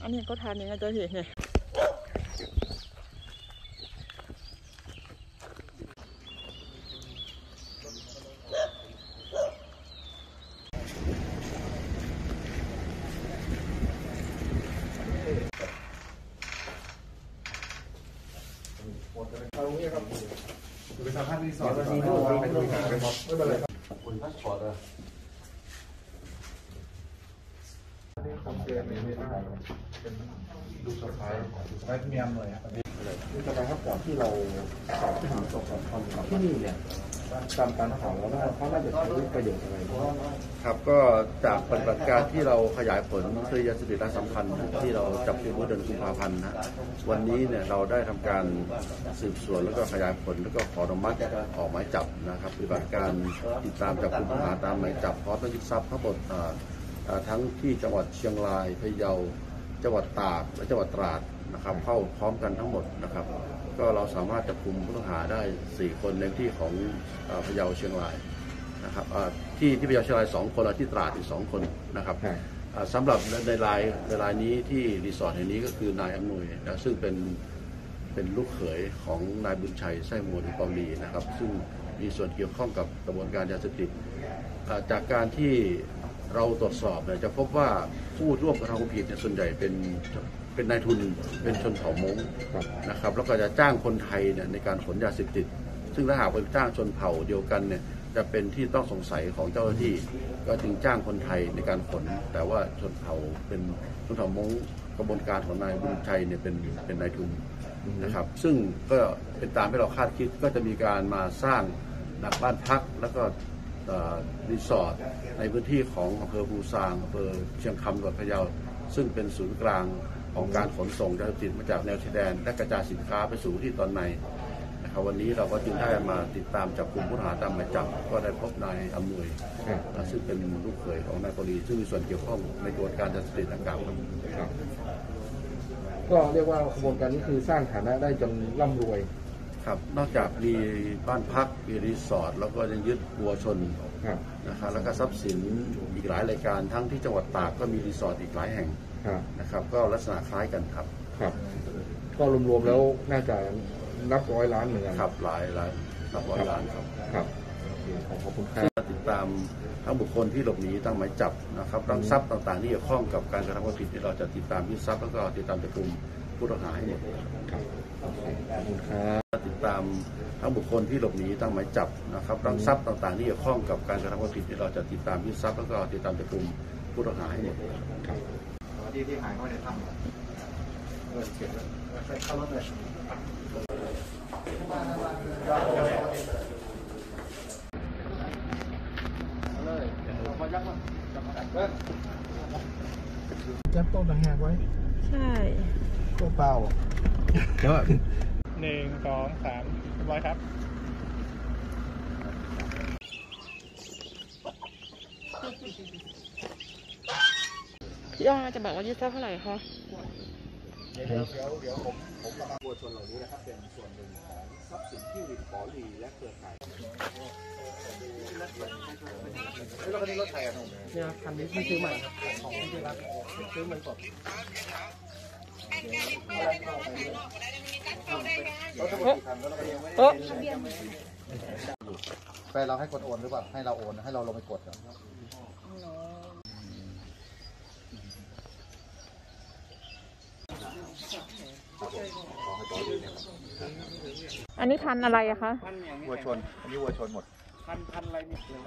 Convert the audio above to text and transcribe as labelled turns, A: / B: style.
A: อันนี้ก็ทานยังไงจะเห็นเนี่ย
B: เอางี้ครับไปทำท่านรีสอร์ทมีรูปไม่ต้องหาไปหมดไม่เป็นไรครับคุณพาสปอร์ตอะนี่ผมเจอในนี้เป็นลูกสะพ้ายเมียมเลยครับนี่จะไปครับก่อนที่เราสอบถามสอบถามที่นี่เนี่ยตามการข่าวแล้วว่าเขาน่าจะใช้ประโยชน์อะไรครับก็จากปฏิบัติการที่เราขยายผลคดียาเสพติดสำคัญที่เราจับกุมเมื่อเดือนกุมภาพันธ์นะวันนี้เนี่ยเราได้ทำการสืบสวนแล้วก็ขยายผลแล้วก็ขออนุมัติออกหมายจับนะครับปฏิบัติการติดตามจับกุมผู้ต้องหาตามหมายจับพร้อมทั้งยึดทรัพย์ทั้งหมดทั้งที่จังหวัดเชียงรายพะเยาจังหวัดตากและจังหวัดตราดนะครับเข้าพร้อมกันทั้งหมดนะครับก็เราสามารถจับกุมผู้ต้องหาได้4คนในที่ของพะเยาเชียงรายนะครับที่พะเยาเชียงราย2คนและที่ตราดอีก2คนนะครับสำหรับในรายนี้ที่รีสอร์ทแห่งนี้ก็คือนายอำนวยนะซึ่งเป็นลูกเขยของนายบุญชัยไส้มูลปอมดีนะครับซึ่งมีส่วนเกี่ยวข้องกับกระบวนการยาเสพติดจากการที่เราตรวจสอบเนี่ยจะพบว่าผู้ร่วมกระทำความผิดเนี่ยส่วนใหญ่เป็นนายทุนเป็นชนเผ่ามงนะครับแล้วก็จะจ้างคนไทยเนี่ยในการขนยาเสพติดซึ่งถ้าหากเป็นจ้างชนเผ่าเดียวกันเนี่ยจะเป็นที่ต้องสงสัยของเจ้าหน้าที่ก็จึงจ้างคนไทยในการขนแต่ว่าชนเผ่าเป็นชนเผ่ามงกระบวนการของนายบุญชัยเนี่ยเป็นนายทุนนะครับซึ่งก็เป็นตามที่เราคาดคิดก็จะมีการมาสร้างบ้านพักแล้วก็รีสอร์ทในพื้นที่ของอำเภอภูซางอำเภอเชียงคำจังหวัดพะเยาซึ่งเป็นศูนย์กลางของการขนส่งยาเสพติดมาจากแนวชายแดนและกระจายสินค้าไปสู่ที่ตอนในนะครับวันนี้เราก็จึงได้มาติดตามจับกลุ่มผู้ต้องหาตามหมายจับก็ได้พบนายอำนวยซึ่งเป็นลูกเขยของนายปรีซึ่งมีส่วนเกี่ยวข้องในกระบวนการยาเสพติดดังกล่าวครับ
C: ก็เรียกว่ากระบวนการนี้คือสร้างฐานะได้จนร่ำรวย
B: ครับนอกจากมีบ้านพักมีรีสอร์ทแล้วก็ยังยึดวัวชนนะครับแล้วก็ทรัพย์สินอีกหลายรายการทั้งที่จังหวัดตากก็มีรีสอร์ทอีกหลายแห่งนะครับก็ลักษณะคล้ายกันครับ
C: ก็รวมๆแล้วน่าจะนับ100 ล้านเหมือนกัน
B: ครับหลายนับ100 ล้านครับ
C: ขอบคุณครับ
B: ติดตามทั้งบุคคลที่หลบหนีตั้งหมายจับนะครับทั้งทรัพย์ต่างๆที่เกี่ยวข้องกับการกระทำความผิดที่เราจะติดตามยึดทรัพย์แล้วก็ติดตามจับกุมผู้ต้องหาให้หมด
C: ครับขอบคุณครับ
B: ติดตามทั้งบุคคลที่หลบหนีตั้งหมายจับนะครับทั้งทรัพย์ต่างๆที่เกี่ยวข้องกับการกระทำความผิดที่เราจะติดตามยึดทรัพย์แล้วก็ติดตามจับกุมผู้ต้องหาให้หมด
C: ครับ
D: ที่หายเข้าในถ้ำเก็บแล้วใส่เข้ารถเลย
C: แก๊ปโต๊ะต่างหากไว้
A: ใช่
C: โต๊ะเปล่า
E: เดี๋ยว1 2 3เรียบร้อยครับ
A: พี่อ้อจะบอกว่ายึดทรัพย์เท่าไหร่คะ
D: เดี๋ยวผมบัวชนเหล่านี้นะครับเป็นส่วนหนึ่งของทรัพย์สินที่ขอลีและเครือข่ายแล้วคันนี้รถไทยอ่ะ
C: เนี่ยคันนี้ที่ซื้อใหม่ของที่รักซื้อมันสด
D: แฟนเราให้กดโอนหรือเปล่าให้เราโอนให้เราลงไปกดเหรอ
A: อันนี้พันอะไรอะคะ
D: วัวชนอันนี้วัวชนหมด
E: พันอะไรนี่